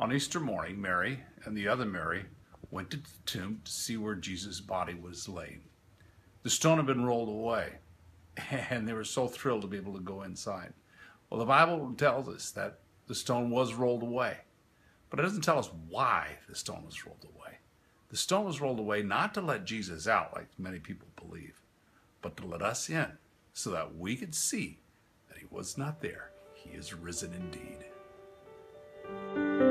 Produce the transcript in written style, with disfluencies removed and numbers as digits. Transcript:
On Easter morning, Mary and the other Mary went to the tomb to see where Jesus' body was laid. The stone had been rolled away, and they were so thrilled to be able to go inside. Well, the Bible tells us that the stone was rolled away, but it doesn't tell us why the stone was rolled away. The stone was rolled away not to let Jesus out, like many people believe, but to let us in, so that we could see that he was not there. He is risen indeed.